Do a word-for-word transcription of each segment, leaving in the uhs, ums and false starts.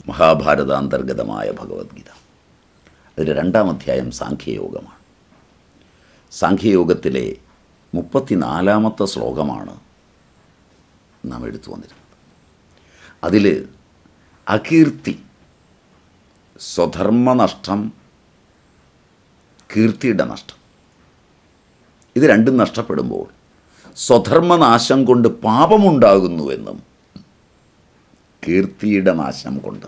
മഹാഭാരതാന്തർഗതമായ ഭഗവത്ഗീത. അതിൽ രണ്ടാം അധ്യായം സാഖ്യയോഗമാണ്. സാഖ്യയോഗത്തിലെ മുപ്പത്തിനാലാമത്തെ ശ്ലോകമാണ് നാം എടുത്തു വന്നിരുന്നത്. അതിൽ അകീർത്തി, സ്വധർമ്മനഷ്ടം, കീർത്തിയുടെ നഷ്ടം, ഇത് രണ്ടും നഷ്ടപ്പെടുമ്പോൾ സ്വധർമ്മനാശം കൊണ്ട് പാപമുണ്ടാകുന്നുവെന്നും കീർത്തിയുടെ നാശം കൊണ്ട്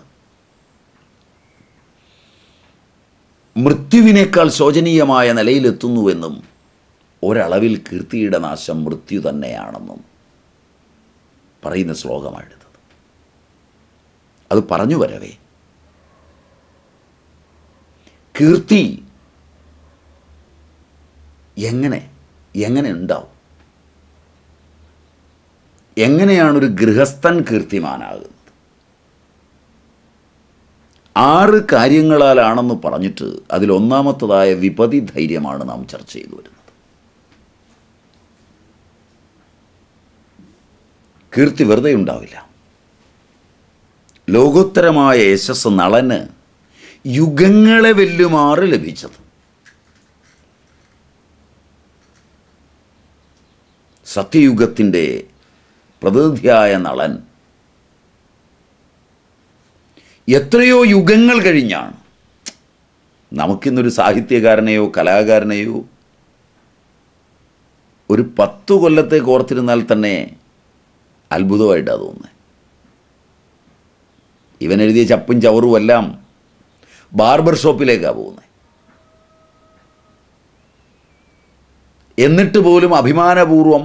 മൃത്യുവിനേക്കാൾ ശോചനീയമായ നിലയിലെത്തുന്നുവെന്നും ഒരളവിൽ കീർത്തിയുടെ നാശം മൃത്യു തന്നെയാണെന്നും പറയുന്ന ശ്ലോകമാണെടുത്തത്. അത് പറഞ്ഞു വരവേ കീർത്തി എങ്ങനെ എങ്ങനെ ഉണ്ടാവും, എങ്ങനെയാണൊരു ഗൃഹസ്ഥൻ കീർത്തിമാനാകുന്നത്, ആറ് കാര്യങ്ങളാലാണെന്ന് പറഞ്ഞിട്ട് അതിലൊന്നാമത്തതായ വിപതി ധൈര്യമാണ് നാം ചർച്ച ചെയ്തു വരുന്നത്. കീർത്തി വെറുതെ ഉണ്ടാവില്ല. ലോകോത്തരമായ യശസ് നളന് യുഗങ്ങളെ വെല്ലുമാറ് ലഭിച്ചത്. സത്യയുഗത്തിൻ്റെ പ്രതിനിധിയായ നളൻ എത്രയോ യുഗങ്ങൾ കഴിഞ്ഞാണ് നമുക്കിന്നൊരു സാഹിത്യകാരനെയോ കലാകാരനെയോ ഒരു പത്തു കൊല്ലത്തേക്ക് ഓർത്തിരുന്നാൽ തന്നെ അത്ഭുതമായിട്ടാണ് തോന്നുന്നത്. ഇവൻ എഴുതിയ ചപ്പും ചവറും എല്ലാം ബാർബർ ഷോപ്പിലേക്കാണ് പോകുന്നത്. എന്നിട്ട് പോലും അഭിമാനപൂർവം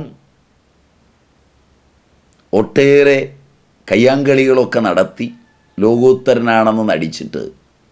ഒട്ടേറെ കയ്യാങ്കളികളൊക്കെ നടത്തി ലോകോത്തരനാണെന്ന് നടിച്ചിട്ട്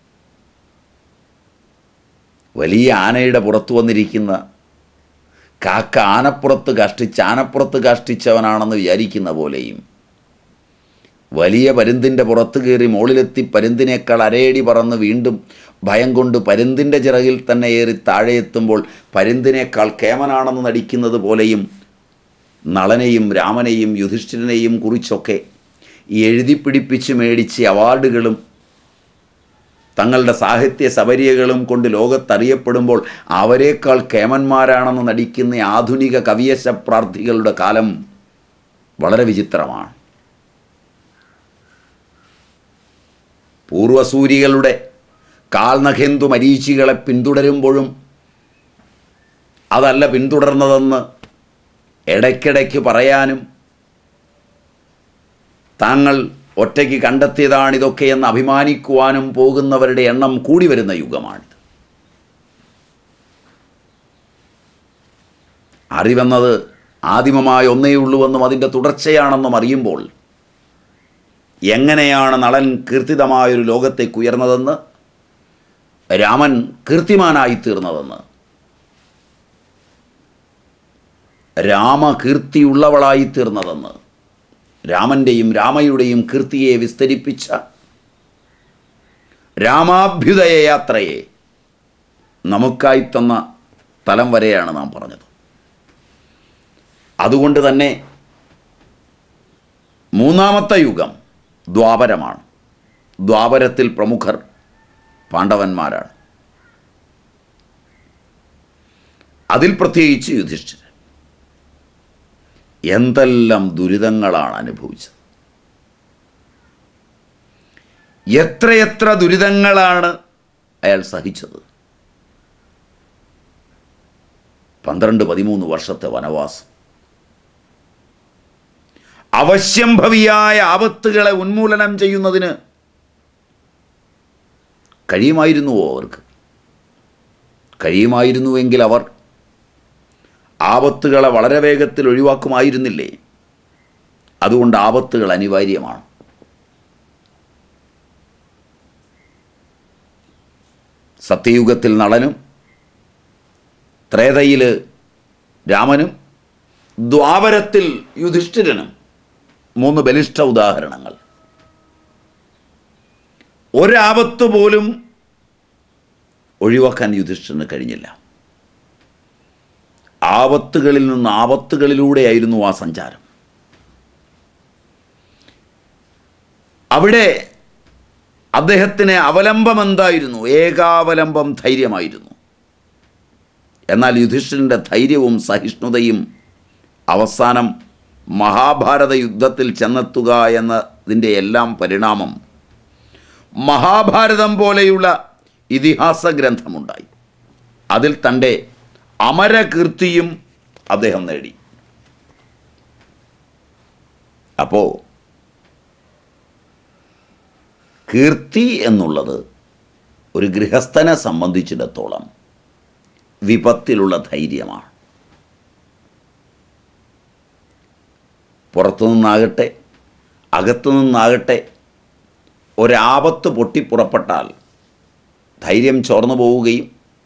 വലിയ ആനയുടെ പുറത്തു വന്നിരിക്കുന്ന കാക്ക ആനപ്പുറത്ത് കാഷ്ടിച്ച് ആനപ്പുറത്ത് കാഷ്ടിച്ചവനാണെന്ന് വിചാരിക്കുന്ന പോലെയും വലിയ പരുന്തിൻ്റെ പുറത്ത് കയറി മുകളിലെത്തി പരുന്തിനേക്കാൾ അരയടി പറന്ന് വീണ്ടും ഭയം കൊണ്ട് പരുന്തിൻ്റെ ചിറകിൽ തന്നെ ഏറി താഴെ എത്തുമ്പോൾ പരുന്തിനേക്കാൾ കേമനാണെന്ന് നടിക്കുന്നത് പോലെയും നളനെയും രാമനെയും യുധിഷ്ഠിരനെയും കുറിച്ചൊക്കെ എഴുതിപ്പിടിപ്പിച്ച് മേടിച്ച് അവാർഡുകളും തങ്ങളുടെ സാഹിത്യ സബരിയകളും കൊണ്ട് ലോകത്തറിയപ്പെടുമ്പോൾ അവരെക്കാൾ കേമന്മാരാണെന്ന് നടിക്കുന്ന ആധുനിക കവിയശ പ്രാർത്ഥികളുടെ കാലം വളരെ വിചിത്രമാണ്. പൂർവസൂരികളുടെ കാൽനഖേന്തു മരീചികളെ പിന്തുടരുമ്പോഴും അതല്ല പിന്തുടർന്നതെന്ന് ഇടയ്ക്കിടയ്ക്ക് പറയാനും താങ്കൾ ഒറ്റയ്ക്ക് കണ്ടെത്തിയതാണിതൊക്കെയെന്ന് അഭിമാനിക്കുവാനും പോകുന്നവരുടെ എണ്ണം കൂടി വരുന്ന യുഗമാണിത്. അറിവെന്നത് ആദിമമായ ഒന്നേ ഉള്ളുവെന്നും അതിൻ്റെ തുടർച്ചയാണെന്നും അറിയുമ്പോൾ എങ്ങനെയാണ് നളൻ കീർത്തിതമായൊരു ലോകത്തേക്ക് ഉയർന്നതെന്ന്, രാമൻ കീർത്തിമാനായിത്തീർന്നതെന്ന്, രാമകീർത്തിയുള്ളവളായിത്തീർന്നതെന്ന്, രാമൻ്റെയും രാമയുടെയും കീർത്തിയെ വിസ്തരിപ്പിച്ച രാമാഭ്യുദയ യാത്രയെ നമുക്കായി തന്ന തലം വരെയാണ് നാം പറഞ്ഞത്. അതുകൊണ്ട് തന്നെ മൂന്നാമത്തെ യുഗം ദ്വാപരമാണ്. ദ്വാപരത്തിൽ പ്രമുഖർ പാണ്ഡവന്മാരാണ്. അതിൽ പ്രത്യേകിച്ച് യുധിഷ്ഠിരൻ എന്തെല്ലാം ദുരിതങ്ങളാണ് അനുഭവിച്ചത്. എത്രയെത്ര ദുരിതങ്ങളാണ് അയാൾ സഹിച്ചത്. പന്ത്രണ്ട് പതിമൂന്ന് വർഷത്തെ വനവാസം, അവശ്യംഭവിയായ ആപത്തുകളെ ഉന്മൂലനം ചെയ്യുന്നതിന് കഴിയുമായിരുന്നുവോ അവർക്ക്? കഴിയുമായിരുന്നുവെങ്കിൽ അവർ ആപത്തുകളെ വളരെ വേഗത്തിൽ ഒഴിവാക്കുമായിരുന്നില്ലേ? അതുകൊണ്ട് ആപത്തുകൾ അനിവാര്യമാണ്. സത്യയുഗത്തിൽ നളനും ത്രേതയിൽ രാമനും ദ്വാപരത്തിൽ യുധിഷ്ഠിരനും മൂന്ന് ബലിഷ്ഠ ഉദാഹരണങ്ങൾ. ഒരാപത്ത് പോലും ഒഴിവാക്കാൻ യുധിഷ്ഠിരന് കഴിഞ്ഞില്ല. ആപത്തുകളിൽ നിന്ന് ആപത്തുകളിലൂടെയായിരുന്നു ആ സഞ്ചാരം. അവിടെ അദ്ദേഹത്തിന് അവലംബം എന്തായിരുന്നു? ഏകാവലംബം ധൈര്യമായിരുന്നു. എന്നാൽ യുധിഷ്ഠിരൻ്റെ ധൈര്യവും സഹിഷ്ണുതയും അവസാനം മഹാഭാരത യുദ്ധത്തിൽ ചെന്നെത്തുക എന്നതിൻ്റെ എല്ലാം പരിണാമം മഹാഭാരതം പോലെയുള്ള ഇതിഹാസ ഗ്രന്ഥമുണ്ടായി. അതിൽ തൻ്റെ അമരകീർത്തിയും അദ്ദേഹം നേടി. അപ്പോൾ കീർത്തി എന്നുള്ളത് ഒരു ഗൃഹസ്ഥനെ സംബന്ധിച്ചിടത്തോളം വിപത്തിലുള്ള ധൈര്യമാണ്. പുറത്തുനിന്നാകട്ടെ അകത്തുനിന്നാകട്ടെ ഒരാപത്ത് പൊട്ടിപ്പുറപ്പെട്ടാൽ ധൈര്യം ചോർന്നു പോവുകയും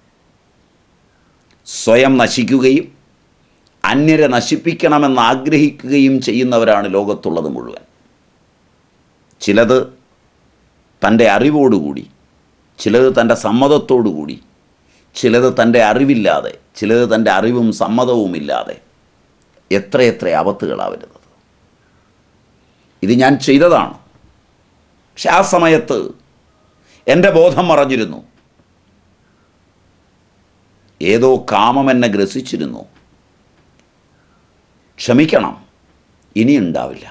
സ്വയം നശിക്കുകയും അന്യരെ നശിപ്പിക്കണമെന്ന് ആഗ്രഹിക്കുകയും ചെയ്യുന്നവരാണ് ലോകത്തുള്ളത് മുഴുവൻ. ചിലത് തൻ്റെ അറിവോടുകൂടി, ചിലത് തൻ്റെ സമ്മതത്തോടുകൂടി, ചിലത് തൻ്റെ അറിവില്ലാതെ, ചിലത് തൻ്റെ അറിവും സമ്മതവുമില്ലാതെ എത്രയെത്ര ആപത്തുകളാണ് വരുന്നത്. ഇത് ഞാൻ ചെയ്തതാണ്. പക്ഷെ ആ സമയത്ത് എൻ്റെ ബോധം മറഞ്ഞിരുന്നു. ഏതോ കാമം എന്നെ ഗ്രസിച്ചിരുന്നു. ക്ഷമിക്കണം, ഇനി ഉണ്ടാവില്ല.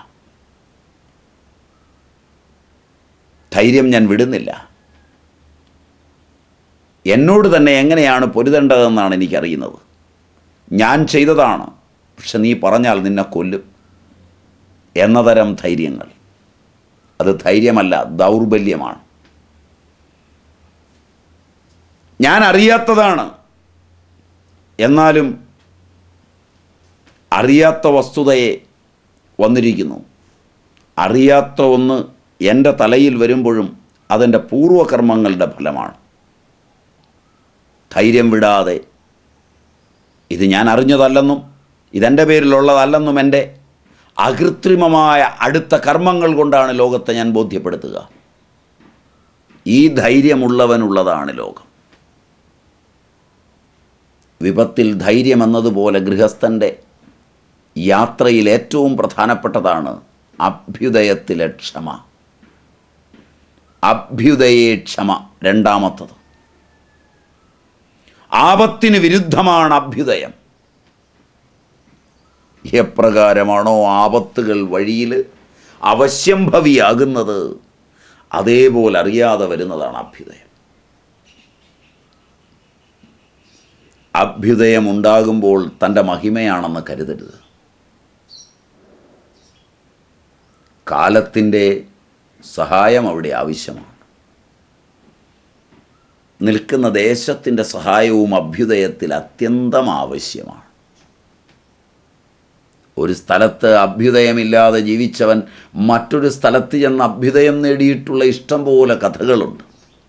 ധൈര്യം ഞാൻ വിടുന്നില്ല. എന്നോട് തന്നെ എങ്ങനെയാണ് പൊരുതേണ്ടതെന്നാണ് എനിക്കറിയുന്നത്. ഞാൻ ചെയ്തതാണ്, പക്ഷെ നീ പറഞ്ഞാൽ നിന്നെ കൊല്ലും എന്ന തരം ധൈര്യങ്ങൾ. അത് ധൈര്യമല്ല, ദൗർബല്യമാണ്. ഞാൻ അറിയാത്തതാണ്, എന്നാലും അറിയാത്ത വസ്തുതയെ വന്നിരിക്കുന്നു. അറിയാത്ത ഒന്ന് എൻ്റെ തലയിൽ വരുമ്പോഴും അതെൻ്റെ പൂർവകർമ്മങ്ങളുടെ ഫലമാണ്. ധൈര്യം വിടാതെ ഇത് ഞാൻ അറിഞ്ഞതല്ലെന്നും ഇതെൻ്റെ പേരിലുള്ളതല്ലെന്നും എൻ്റെ അകൃത്രിമമായ അടുത്ത കർമ്മങ്ങൾ കൊണ്ടാണ് ലോകത്തെ ഞാൻ ബോധ്യപ്പെടുത്തുക. ഈ ധൈര്യമുള്ളവനുള്ളതാണ് ലോകം. വിപത്തിൽ ധൈര്യം എന്നതുപോലെ ഗൃഹസ്ഥൻ്റെ യാത്രയിൽ ഏറ്റവും പ്രധാനപ്പെട്ടതാണ് അഭ്യുദയത്തിലെ ക്ഷമ. അഭ്യുദയേ ക്ഷമ രണ്ടാമത്തത്. ആപത്തിന് വിരുദ്ധമാണ് അഭ്യുദയം. എപ്രകാരമാണോ ആപത്തുകൾ വഴിയിൽ അവശ്യംഭവിയാകുന്നത്, അതേപോലെ അറിയാതെ വരുന്നതാണ് അഭ്യുദയം. അഭ്യുദയം ഉണ്ടാകുമ്പോൾ തൻ്റെ മഹിമയാണെന്ന് കരുതരുത്. കാലത്തിൻ്റെ സഹായം അവിടെ ആവശ്യമാണ്. നിൽക്കുന്ന ദേശത്തിൻ്റെ സഹായവും അഭ്യുദയത്തിൽ അത്യന്തം ആവശ്യമാണ്. ഒരു സ്ഥലത്ത് അഭ്യുദയമില്ലാതെ ജീവിച്ചവൻ മറ്റൊരു സ്ഥലത്ത് ചെന്ന് അഭ്യുദയം നേടിയിട്ടുള്ള ഇഷ്ടം പോലെ കഥകളുണ്ട്.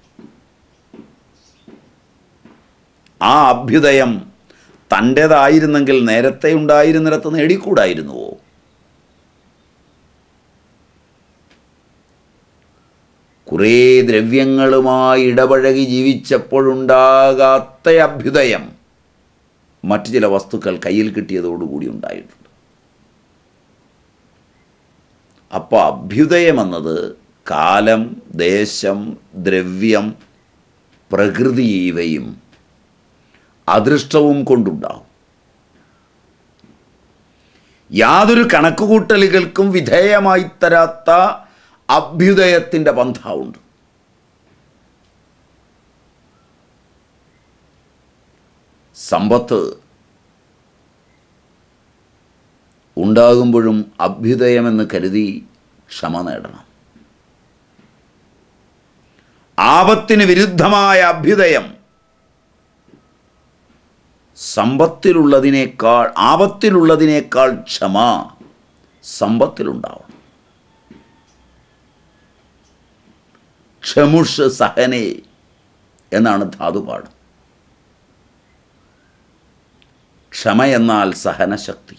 ആ അഭ്യുദയം തൻ്റേതായിരുന്നെങ്കിൽ നേരത്തെ ഉണ്ടായിരുന്നിടത്ത് നേടിക്കൂടായിരുന്നുവോ? കുറേ ദ്രവ്യങ്ങളുമായി ഇടപഴകി ജീവിച്ചപ്പോഴുണ്ടാകാത്ത അഭ്യുദയം മറ്റു ചില വസ്തുക്കൾ കയ്യിൽ കിട്ടിയതോടുകൂടി ഉണ്ടായിട്ടുണ്ട്. അപ്പോൾ അഭ്യുദയം എന്നത് കാലം, ദേശം, ദ്രവ്യം, പ്രകൃതി ഇവയും അദൃഷ്ടവും കൊണ്ടുണ്ടാവും. യാതൊരു കണക്കുകൂട്ടലുകൾക്കും വിധേയമായി തരാത്ത അഭ്യുദയത്തിൻ്റെ പന്ഥാവുണ്ട്. സമ്പത്ത് ഉണ്ടാകുമ്പോഴും അഭ്യുദയമെന്ന് കരുതി ക്ഷമ നേടണം. ആപത്തിന് വിരുദ്ധമായ അഭ്യുദയം സമ്പത്തിലുള്ളതിനേക്കാൾ ആപത്തിലുള്ളതിനേക്കാൾ ക്ഷമ സമ്പത്തിലുണ്ടാവണം. ക്ഷമുഷ് സഹനേ എന്നാണ് ധാതുപാഠം. ക്ഷമ എന്നാൽ സഹനശക്തി.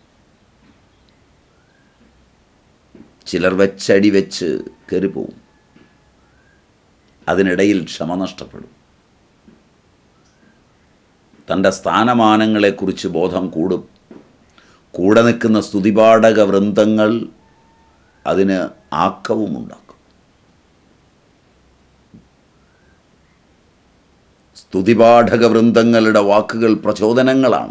ചിലർ വെച്ചടി വെച്ച് കയറിപ്പോവും. അതിനിടയിൽ ക്ഷമ നഷ്ടപ്പെടും. തൻ്റെ സ്ഥാനമാനങ്ങളെക്കുറിച്ച് ബോധം കൂടും. കൂടെ നിൽക്കുന്ന സ്തുതിപാഠക വൃന്ദങ്ങൾ അതിന് ആക്കവുമുണ്ടാക്കും. സ്തുതിപാഠക വൃന്ദങ്ങളുടെ വാക്കുകൾ പ്രചോദനങ്ങളാണ്.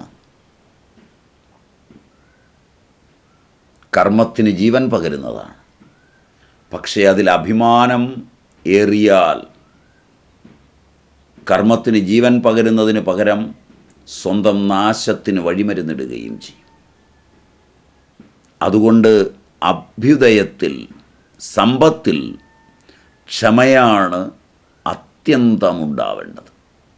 കർമ്മത്തിന് ജീവൻ പകരുന്നതാണ്. പക്ഷേ അതിൽ അഭിമാനം ഏറിയാൽ കർമ്മത്തിന് ജീവൻ പകരുന്നതിന് പകരം സ്വന്തം നാശത്തിന് വഴിമരുന്നിടുകയും ചെയ്യും. അതുകൊണ്ട് അഭ്യുദയത്തിൽ, സമ്പത്തിൽ ക്ഷമയാണ് അത്യന്തമുണ്ടാവേണ്ടത്.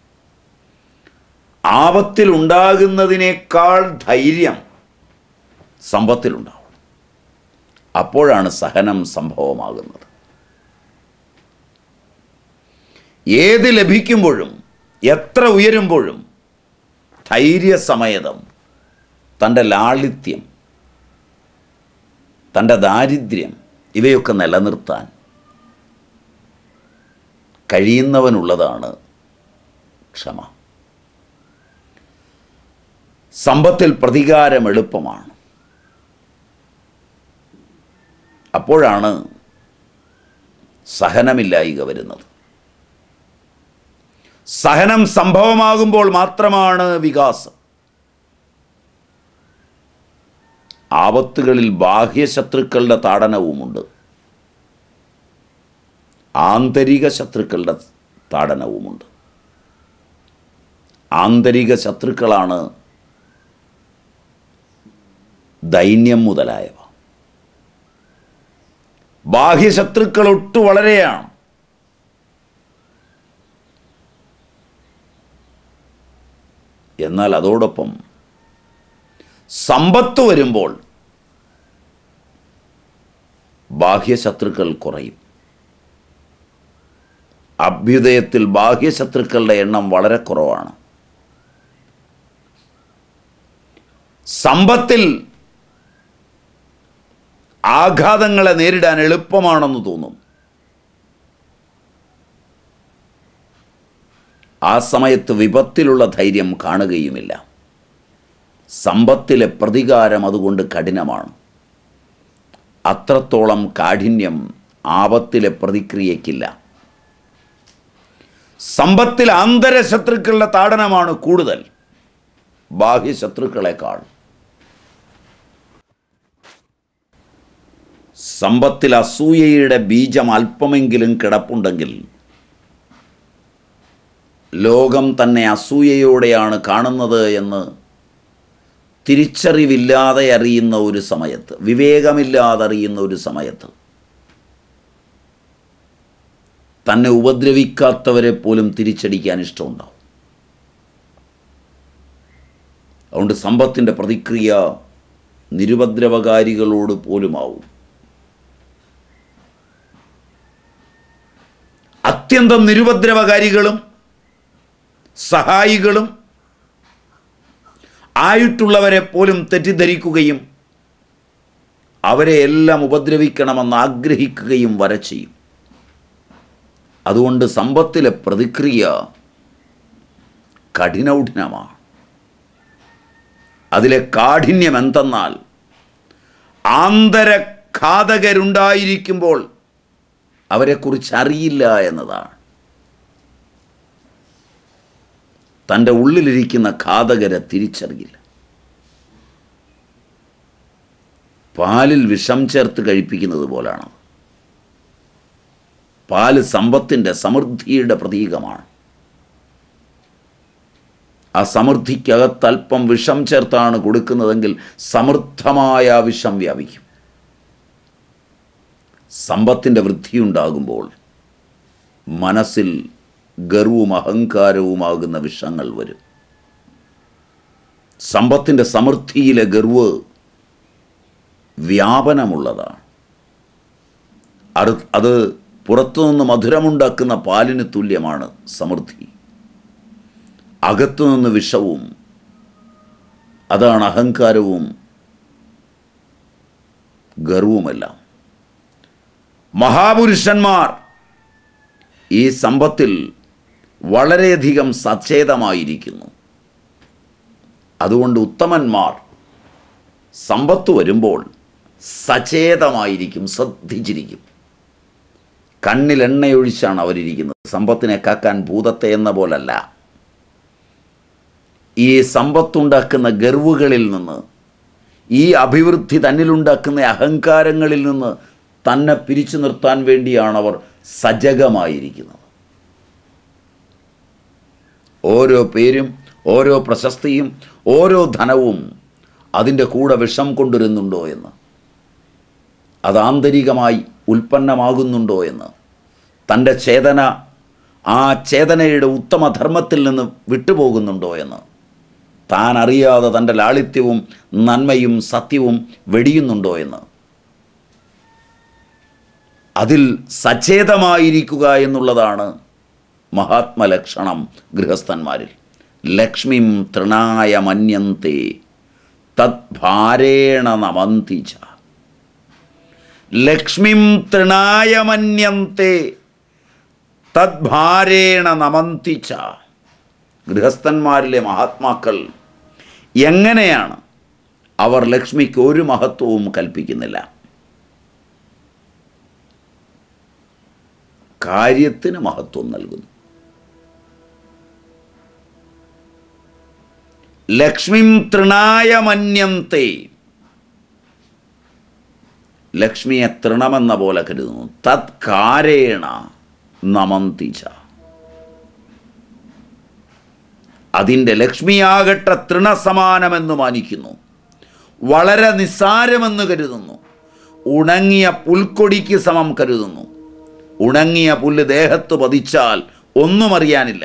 ആപത്തിലുണ്ടാകുന്നതിനേക്കാൾ ധൈര്യം സമ്പത്തിലുണ്ടാവും. അപ്പോഴാണ് സഹനം സംഭവമാകുന്നത്. ഏത് ലഭിക്കുമ്പോഴും എത്ര ഉയരുമ്പോഴും ധൈര്യസമേതം തൻ്റെ ലാളിത്യം, തൻ്റെ ദാരിദ്ര്യം ഇവയൊക്കെ നിലനിർത്താൻ കഴിയുന്നവനുള്ളതാണ് ക്ഷമ. സമ്പത്തിൽ പ്രതികാരം എളുപ്പമാണ്. അപ്പോഴാണ് സഹനമില്ലായ്ക വരുന്നത്. സഹനം സംഭവമാകുമ്പോൾ മാത്രമാണ് വികാസം. ആപത്തുകളിൽ ബാഹ്യശത്രുക്കളുടെ താടനവുമുണ്ട്, ആന്തരിക ശത്രുക്കളുടെ താടനവുമുണ്ട്. ആന്തരിക ശത്രുക്കളാണ് ദൈന്യം മുതലായവ. ബാഹ്യശത്രുക്കൾ ഒട്ടു വളരെയാണ്. എന്നാൽ അതോടൊപ്പം സമ്പത്ത് വരുമ്പോൾ ബാഹ്യശത്രുക്കൾ കുറയും. അഭ്യുദയത്തിൽ ബാഹ്യശത്രുക്കളുടെ എണ്ണം വളരെ കുറവാണ്. സമ്പത്തിൽ ആഘാതങ്ങളെ നേരിടാൻ എളുപ്പമാണെന്ന് തോന്നും. ആ സമയത്ത് വിപത്തിലുള്ള ധൈര്യം കാണുകയുമില്ല. സമ്പത്തിലെ പ്രതികാരം അതുകൊണ്ട് കഠിനമാണ്. അത്രത്തോളം കാഠിന്യം ആപത്തിലെ പ്രതിക്രിയയ്ക്കില്ല. സമ്പത്തിൽ ആന്തരശത്രുക്കളുടെ താടനമാണ് കൂടുതൽ ബാഹ്യശത്രുക്കളെക്കാൾ. സമ്പത്തിൽ അസൂയയുടെ ബീജം അല്പമെങ്കിലും കിടപ്പുണ്ടെങ്കിൽ ലോകം തന്നെ അസൂയയോടെയാണ് കാണുന്നത് എന്ന് തിരിച്ചറിവില്ലാതെ അറിയുന്ന ഒരു സമയത്ത്, വിവേകമില്ലാതെ അറിയുന്ന ഒരു സമയത്ത് തന്നെ ഉപദ്രവിക്കാത്തവരെ പോലും തിരിച്ചടിക്കാൻ ഇഷ്ടമുണ്ടാവും. അതുകൊണ്ട് സമ്പത്തിൻ്റെ പ്രതിക്രിയ നിരുപദ്രവകാരികളോട് പോലുമാവും. അത്യന്തം നിരുപദ്രവകാരികളും സഹായികളും ആയിട്ടുള്ളവരെ പോലും തെറ്റിദ്ധരിക്കുകയും അവരെ എല്ലാം ഉപദ്രവിക്കണമെന്ന് ആഗ്രഹിക്കുകയും വരെ ചെയ്യും. അതുകൊണ്ട് സമ്പത്തിലെ പ്രതിക്രിയ കഠിനൗഢ്യമാണ്. അതിലെ കാഠിന്യം എന്തെന്നാൽ ആന്തരഘാതകരുണ്ടായിരിക്കുമ്പോൾ അവരെക്കുറിച്ച് അറിയില്ല എന്നതാണ്. തൻ്റെ ഉള്ളിലിരിക്കുന്ന ഘാതകരെ തിരിച്ചറിയില്ല. പാലിൽ വിഷം ചേർത്ത് കഴിപ്പിക്കുന്നത് പോലാണ്. പാല് സമ്പത്തിൻ്റെ സമൃദ്ധിയുടെ പ്രതീകമാണ്. ആ സമൃദ്ധിക്കകത്തല്പം വിഷം ചേർത്താണ് കൊടുക്കുന്നതെങ്കിൽ സമൃദ്ധമായ ആ വിഷം വ്യാപിക്കും. സമ്പത്തിൻ്റെ വൃദ്ധിയുണ്ടാകുമ്പോൾ മനസ്സിൽ ഗർവവും അഹങ്കാരവുമാകുന്ന വിഷങ്ങൾ വരും. സമ്പത്തിൻ്റെ സമൃദ്ധിയിലെ ഗർവ് വ്യാപനമുള്ളതാണ്. അത് അത് പുറത്തുനിന്ന് മധുരമുണ്ടാക്കുന്ന പാലിന് തുല്യമാണ് സമൃദ്ധി. അകത്തുനിന്ന് വിഷവും. അതാണ് അഹങ്കാരവും ഗർവുമെല്ലാം. മഹാപുരുഷന്മാർ ഈ സമ്പത്തിൽ വളരെയധികം സചേതമായിരിക്കുന്നു. അതുകൊണ്ട് ഉത്തമന്മാർ സമ്പത്ത് വരുമ്പോൾ സചേതമായിരിക്കും, ശ്രദ്ധിച്ചിരിക്കും. കണ്ണിൽ എണ്ണയൊഴിച്ചാണ് അവരിയ്ക്കുന്നത്. സമ്പത്തിനെ കാക്കാൻ ഭൂതത്തെ എന്ന പോലല്ല. ഈ സമ്പത്തുണ്ടാക്കുന്ന ഗർവുകളിൽ നിന്ന്, ഈ അഭിവൃദ്ധി തന്നിലുണ്ടാക്കുന്ന അഹങ്കാരങ്ങളിൽ നിന്ന് തന്നെ പിരിച്ചു നിർത്താൻ വേണ്ടിയാണ് അവർ സജഗമായിരിക്കുന്നത്. ഓരോ പേരും ഓരോ പ്രശസ്തിയും ഓരോ ധനവും അതിൻ്റെ കൂടെ വിഷം കൊണ്ടുവരുന്നുണ്ടോ എന്ന്, അത് ആന്തരികമായി ഉൽപ്പന്നമാകുന്നുണ്ടോ എന്ന്, തൻ്റെ ചേതന ആ ചേതനയുടെ ഉത്തമധർമ്മത്തിൽ നിന്ന് വിട്ടുപോകുന്നുണ്ടോ എന്ന്, താൻ അറിയാതെ തൻ്റെ ലാളിത്യവും നന്മയും സത്യവും വെടിയുന്നുണ്ടോ എന്ന്, അതിൽ സചേതമായിരിക്കുക എന്നുള്ളതാണ് മഹാത്മലക്ഷണം ഗൃഹസ്ഥന്മാരിൽ. ലക്ഷ്മിം തൃണായ മന്യന്തെ തദ്ഭാരേണ നമന്തി ച. ലക്ഷ്മിം തൃണായ മന്യന്തെ തദ്ഭാരേണ നമന്തി ച. ഗൃഹസ്ഥന്മാരിലെ മഹാത്മാക്കൾ എങ്ങനെയാണ്? അവർ ലക്ഷ്മിക്ക് ഒരു മഹത്വവും കൽപ്പിക്കുന്നില്ല. കാര്യത്തിന് മഹത്വം നൽകുന്നു. ലക്ഷ്മിം തൃണായ മന്യന്തെ, ലക്ഷ്മിയെ തൃണമെന്ന പോലെ കരുതുന്നു. തത്കാരേണ നമന്തി ച. അതിൻ്റെ ലക്ഷ്മിയാകട്ടെ തൃണസമാനമെന്ന് മാനിക്കുന്നു, വളരെ നിസ്സാരമെന്ന് കരുതുന്നു, ഉണങ്ങിയ പുൽക്കൊടിക്ക് സമം കരുതുന്നു. ഉണങ്ങിയ പുല്ല് ദേഹത്ത് പതിച്ചാൽ ഒന്നും അറിയാനില്ല.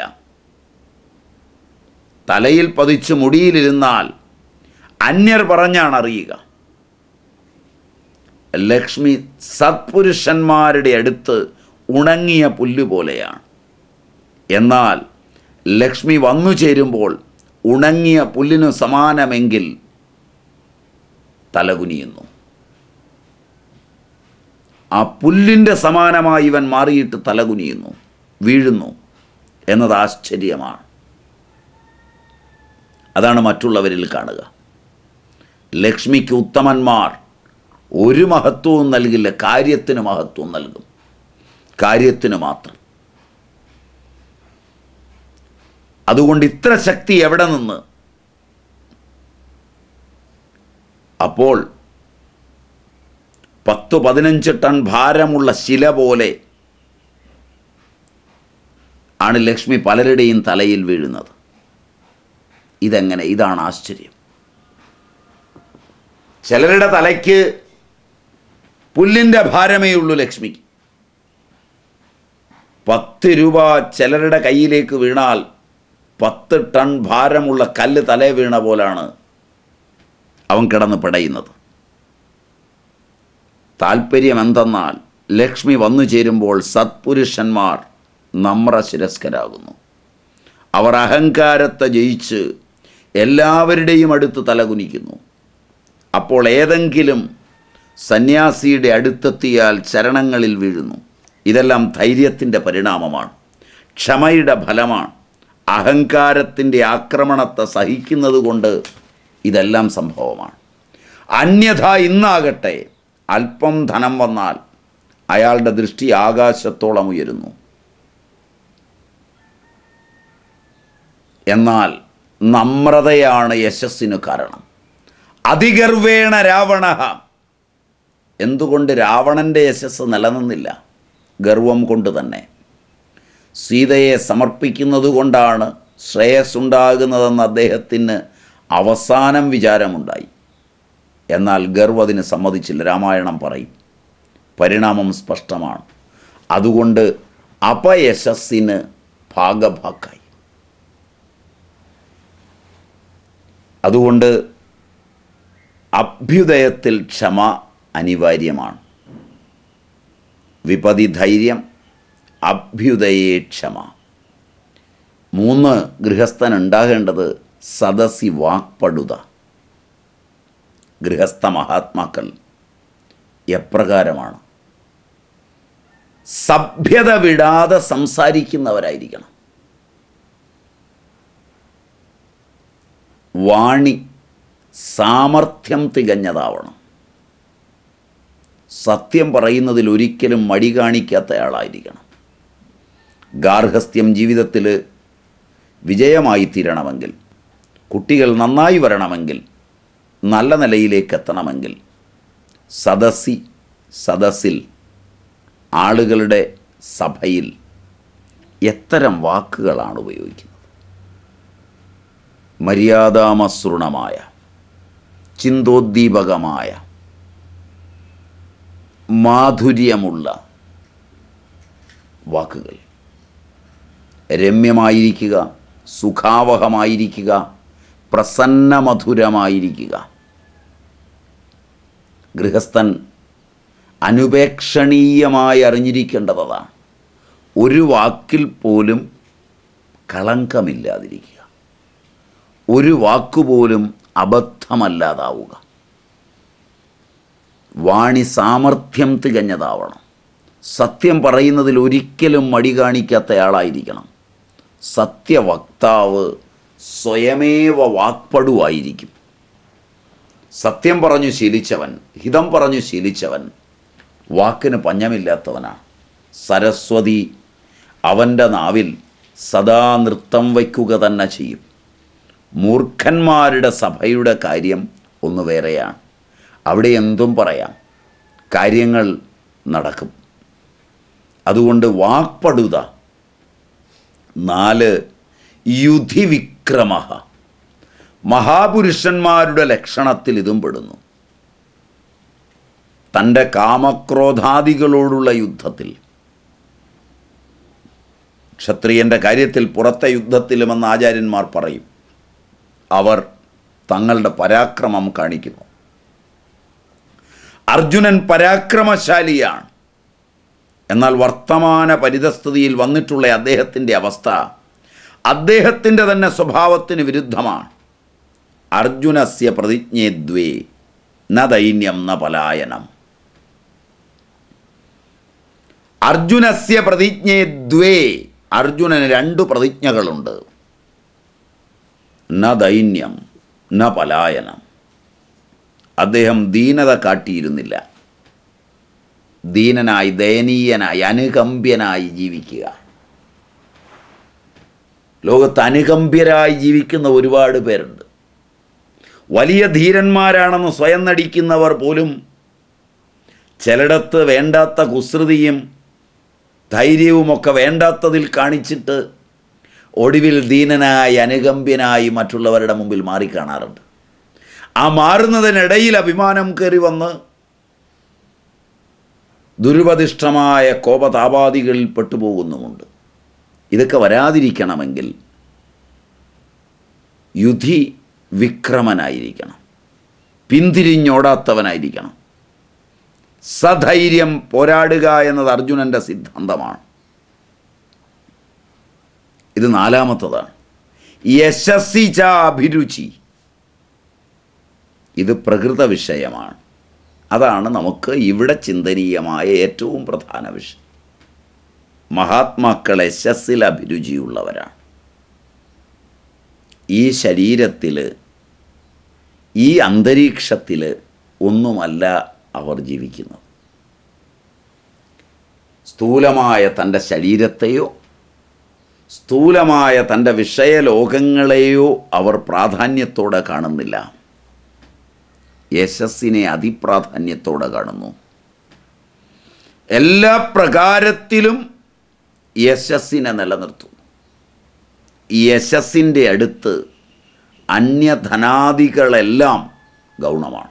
തലയിൽ പതിച്ച് മുടിയിലിരുന്നാൽ അന്യർ പറഞ്ഞാണ് അറിയുക. ലക്ഷ്മി സത്പുരുഷന്മാരുടെ അടുത്ത് ഉണങ്ങിയ പുല്ല് പോലെയാണ്. എന്നാൽ ലക്ഷ്മി വന്നു ചേരുമ്പോൾ ഉണങ്ങിയ പുല്ലിനു സമാനമെങ്കിൽ തലകുനിയുന്നു. ആ പുല്ലിൻ്റെ സമാനമായി ഇവൻ മാറിയിട്ട് തലകുനിയുന്നു, വീഴുന്നു എന്നത് ആശ്ചര്യമാണ്. അതാണ് മറ്റുള്ളവരിൽ കാണുക. ലക്ഷ്മിക്ക് ഉത്തമന്മാർ ഒരു മഹത്വവും നൽകില്ല, കാര്യത്തിന് മഹത്വം നൽകും, കാര്യത്തിന് മാത്രം. അതുകൊണ്ട് ഇത്ര ശക്തി എവിടെ നിന്ന്? അപ്പോൾ പത്ത് പതിനഞ്ച് ടൺ ഭാരമുള്ള ശില പോലെ ആണ് ലക്ഷ്മി പലരുടെയും തലയിൽ വീഴുന്നത്. ഇതെങ്ങനെ? ഇതാണ് ആശ്ചര്യം. ചിലരുടെ തലയ്ക്ക് പുല്ലിൻ്റെ ഭാരമേ ഉള്ളൂ ലക്ഷ്മിക്ക്. പത്ത് രൂപ ചിലരുടെ കയ്യിലേക്ക് വീണാൽ പത്ത് ടൺ ഭാരമുള്ള കല്ല് തലേ വീണ പോലാണ് അവൻ കിടന്ന് പിടയുന്നത്. താല്പര്യം എന്തെന്നാൽ ലക്ഷ്മി വന്നു ചേരുമ്പോൾ സത്പുരുഷന്മാർ നമ്രശിരസ്കരാകുന്നു. അവർ അഹങ്കാരത്തെ ജയിച്ച് എല്ലാവരുടെയും അടുത്ത് തലകുനിക്കുന്നു. അപ്പോൾ ഏതെങ്കിലും സന്യാസിയുടെ അടുത്തെത്തിയാൽ ചരണങ്ങളിൽ വീഴുന്നു. ഇതെല്ലാം ധൈര്യത്തിൻ്റെ പരിണാമമാണ്, ക്ഷമയുടെ ഫലമാണ്. അഹങ്കാരത്തിൻ്റെ ആക്രമണത്തെ സഹിക്കുന്നത് കൊണ്ട് ഇതെല്ലാം സംഭവമാണ്. അന്യഥ ഇന്നാകട്ടെ അല്പം ധനം വന്നാൽ അയാളുടെ ദൃഷ്ടി ആകാശത്തോളം ഉയരുന്നു. എന്നാൽ നമ്രതയാണ് യശസ്സിന് കാരണം. അതിഗർവേണ രാവണ. എന്തുകൊണ്ട് രാവണൻ്റെ യശസ് നിലനിന്നില്ല? ഗർവം കൊണ്ട് തന്നെ. സീതയെ സമർപ്പിക്കുന്നത് കൊണ്ടാണ് ശ്രേയസ്സുണ്ടാകുന്നതെന്ന് അദ്ദേഹത്തിന് അവസാനം വിചാരമുണ്ടായി. എന്നാൽ ഗർവതിന് സമ്മതിച്ചില്ല. രാമായണം പറയും, പരിണാമം സ്പഷ്ടമാണ്. അതുകൊണ്ട് അപയശസ്സിന് ഭാഗഭാക്കായി. അതുകൊണ്ട് അഭ്യുദയത്തിൽ ക്ഷമ അനിവാര്യമാണ്. വിപതി ധൈര്യം, അഭ്യുദയേ ക്ഷമ. മൂന്ന് ഗൃഹസ്ഥൻ ഉണ്ടാകേണ്ടത് സദസി വാക്പടുത. ഗൃഹസ്ഥ മഹാത്മാക്കൾ എപ്രകാരമാണ്? സഭ്യത വിടാതെ സംസാരിക്കുന്നവരായിരിക്കണം. വാണി സാമർഥ്യം തികഞ്ഞതാവണം. സത്യം പറയുന്നതിൽ ഒരിക്കലും മടി കാണിക്കാത്തയാളായിരിക്കണം. ഗാർഹസ്ഥ്യം ജീവിതത്തിൽ വിജയമായി തീരണമെങ്കിൽ, കുട്ടികൾ നന്നായി വരണമെങ്കിൽ, നല്ല നിലയിലേക്ക് എത്തണമെങ്കിൽ സദസ്സി സദസ്സിൽ ആളുകളുടെ സഭയിൽ എത്തരം വാക്കുകളാണ് ഉപയോഗിക്കുന്നത്? മര്യാദാമസൃണമായ, ചിന്തോദ്ദീപകമായ, മാധുര്യമുള്ള വാക്കുകൾ. രമ്യമായിരിക്കുക, സുഖാവഹമായിരിക്കുക, പ്രസന്നമധുരമായിരിക്കുക. ഗൃഹസ്ഥൻ അനുപേക്ഷണീയമായി അറിഞ്ഞിരിക്കേണ്ടതാണ് ഒരു വാക്കിൽ പോലും കളങ്കമില്ലാതിരിക്കുക, ഒരു വാക്കുപോലും അബദ്ധമല്ലാതാവുക. വാണി സാമർഥ്യം തികഞ്ഞതാവണം. സത്യം പറയുന്നതിൽ ഒരിക്കലും മടി കാണിക്കാത്തയാളായിരിക്കണം. സത്യവക്താവ് സ്വയമേവ വാക്പടുവായിരിക്കും. സത്യം പറഞ്ഞു ശീലിച്ചവൻ, ഹിതം പറഞ്ഞു ശീലിച്ചവൻ വാക്കിന് പഞ്ഞമില്ലാത്തവനാണ്. സരസ്വതി അവൻ്റെ നാവിൽ സദാ നൃത്തം വയ്ക്കുക തന്നെ ചെയ്യും. മൂർഖന്മാരുടെ സഭയുടെ കാര്യം ഒന്ന് വേറെയാണ്. അവിടെ എന്തും പറയാം, കാര്യങ്ങൾ നടക്കും. അതുകൊണ്ട് വാക്പടുത. നാല്, യുധിവിക്രമ. മഹാപുരുഷന്മാരുടെ ലക്ഷണത്തിൽ ഇതും പെടുന്നു. തൻ്റെ കാമക്രോധാദികളോടുള്ള യുദ്ധത്തിൽ, ക്ഷത്രിയൻ്റെ കാര്യത്തിൽ പുറത്തെ യുദ്ധത്തിലുമെന്ന് ആചാര്യന്മാർ പറയും, അവർ തങ്ങളുടെ പരാക്രമം കാണിക്കുന്നു. അർജുനൻ പരാക്രമശാലിയാണ്. എന്നാൽ വർത്തമാന പരിതസ്ഥിതിയിൽ വന്നിട്ടുള്ള അദ്ദേഹത്തിൻ്റെ അവസ്ഥ അദ്ദേഹത്തിൻ്റെ തന്നെ സ്വഭാവത്തിന് വിരുദ്ധമാണ്. അർജുനസ്യ പ്രതിജ്ഞേ ദ്വേ ന ദൈന്യം ന പലായനം. അർജുനസ്യ പ്രതിജ്ഞേ ദ്വേ. അർജുനന് രണ്ടു പ്രതിജ്ഞകളുണ്ട്. ന ദൈന്യം ന പലായനം. അദ്ദേഹം ദീനത കാട്ടിയിരുന്നില്ല. ദീനനായി, ദയനീയനായി, അനുകമ്പ്യനായി ജീവിക്കുക. ലോകത്ത് അനുകമ്പ്യരായി ജീവിക്കുന്ന ഒരുപാട് പേരുണ്ട്. വലിയ ധീരന്മാരാണെന്ന് സ്വയം നടിക്കുന്നവർ പോലും ചിലയിടത്ത് വേണ്ടാത്ത കുസൃതിയും ധൈര്യവുമൊക്കെ വേണ്ടാത്തതിൽ കാണിച്ചിട്ട് ഒടുവിൽ ദീനനായി, അനുകമ്പ്യനായി മറ്റുള്ളവരുടെ മുമ്പിൽ മാറിക്കാണാറുണ്ട്. ആ മാറുന്നതിനിടയിൽ അഭിമാനം കയറി വന്ന് ദുരുപദിഷ്ടമായ കോപതാപാദികളിൽ പെട്ടുപോകുന്നുമുണ്ട്. ഇതൊക്കെ വരാതിരിക്കണമെങ്കിൽ യുധി വിക്രമനായിരിക്കണം, പിന്തിരിഞ്ഞോടാത്തവനായിരിക്കണം. സധൈര്യം പോരാടുക എന്നത് അർജുനൻ്റെ സിദ്ധാന്തമാണ്. ഇത് നാലാമത്തതാണ്. യശസ്സി ച അഭിരുചി. ഇത് പ്രകൃത വിഷയമാണ്. അതാണ് നമുക്ക് ഇവിടെ ചിന്തനീയമായ ഏറ്റവും പ്രധാന വിഷയം. മഹാത്മാക്കൾ യശസ്സിൽ അഭിരുചിയുള്ളവരാണ്. ഈ ശരീരത്തിൽ, ഈ അന്തരീക്ഷത്തിൽ ഒന്നുമല്ല അവർ ജീവിക്കുന്നത്. സ്ഥൂലമായ തൻ്റെ ശരീരത്തെയോ സ്ഥൂലമായ തൻ്റെ വിഷയലോകങ്ങളെയോ അവർ പ്രാധാന്യത്തോടെ കാണുന്നില്ല. യശസ്സിനെ അതിപ്രാധാന്യത്തോടെ കാണുന്നു. എല്ലാ പ്രകാരത്തിലും യശസ്സിനെ നിലനിർത്തുന്നു. ഈ യശസ്സിൻ്റെ അടുത്ത് അന്യധനാദികളെല്ലാം ഗൗണമാണ്.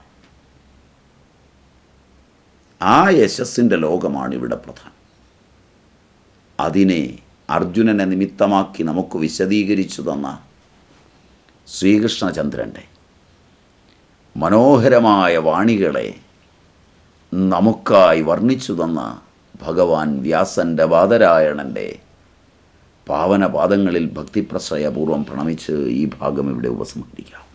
ആ യശസ്സിൻ്റെ ലോകമാണ് ഇവിടെ പ്രധാനം. അതിനെ അർജുനനെ നിമിത്തമാക്കി നമുക്ക് വിശദീകരിച്ചു തന്ന ശ്രീകൃഷ്ണചന്ദ്രൻ്റെ മനോഹരമായ വാണികളെ നമുക്കായി വർണ്ണിച്ചു തന്ന ഭഗവാൻ വ്യാസൻ്റെ ബാദരായണൻ്റെ പാവനപാദങ്ങളിൽ ഭക്തിപ്രശ്രയപൂർവ്വം പ്രണമിച്ച് ഈ ഭാഗം ഇവിടെ ഉപസംഹരിക്കാം.